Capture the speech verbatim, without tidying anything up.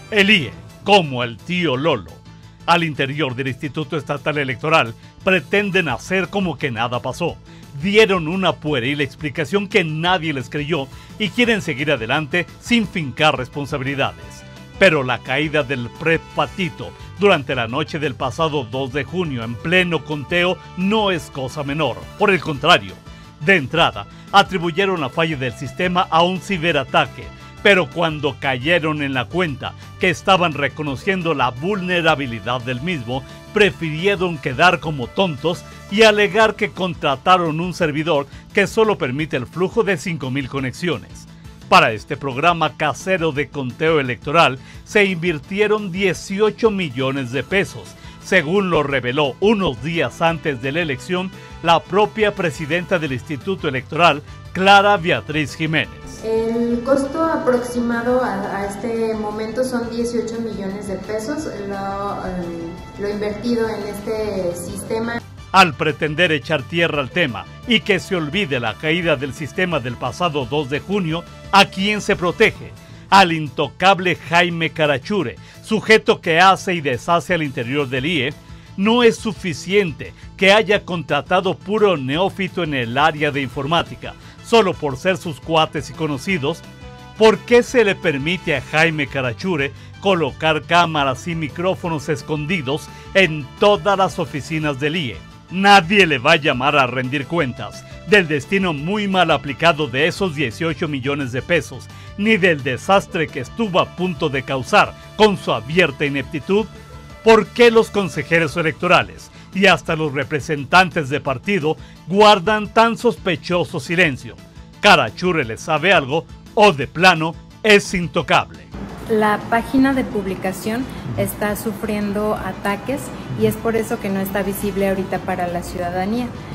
El I E, como el tío Lolo, al interior del Instituto Estatal Electoral, pretenden hacer como que nada pasó. Dieron una pueril explicación que nadie les creyó y quieren seguir adelante sin fincar responsabilidades. Pero la caída del P R E P Patito durante la noche del pasado dos de junio en pleno conteo no es cosa menor. Por el contrario, de entrada, atribuyeron la falla del sistema a un ciberataque, pero cuando cayeron en la cuenta que estaban reconociendo la vulnerabilidad del mismo, prefirieron quedar como tontos y alegar que contrataron un servidor que solo permite el flujo de cinco mil conexiones. Para este programa casero de conteo electoral se invirtieron dieciocho millones de pesos, según lo reveló unos días antes de la elección la propia presidenta del Instituto Electoral, Clara Beatriz Jiménez. El costo aproximado a, a este momento son dieciocho millones de pesos, lo, um, lo invertido en este sistema. Al pretender echar tierra al tema y que se olvide la caída del sistema del pasado dos de junio, ¿a quién se protege? Al intocable Jaime Carachure, sujeto que hace y deshace al interior del I E. No es suficiente que haya contratado puro neófito en el área de informática, solo por ser sus cuates y conocidos. ¿Por qué se le permite a Jaime Carachure colocar cámaras y micrófonos escondidos en todas las oficinas del I E? Nadie le va a llamar a rendir cuentas del destino muy mal aplicado de esos dieciocho millones de pesos, ni del desastre que estuvo a punto de causar con su abierta ineptitud. ¿Por qué los consejeros electorales y hasta los representantes de partido guardan tan sospechoso silencio? ¿Carachure le sabe algo o de plano es intocable? La página de publicación está sufriendo ataques y es por eso que no está visible ahorita para la ciudadanía.